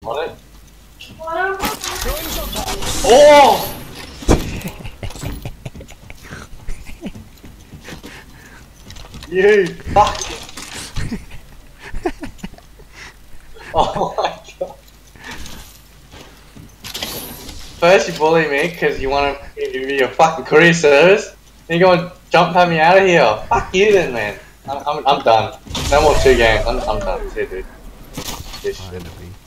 On it. Oh! You fuck! Oh my god! First you bully me because you want to give me your fucking career service, then you go and jump at me out of here. Fuck you then, man. I'm done. No more 2 games. I'm done. See you, dude. This shit.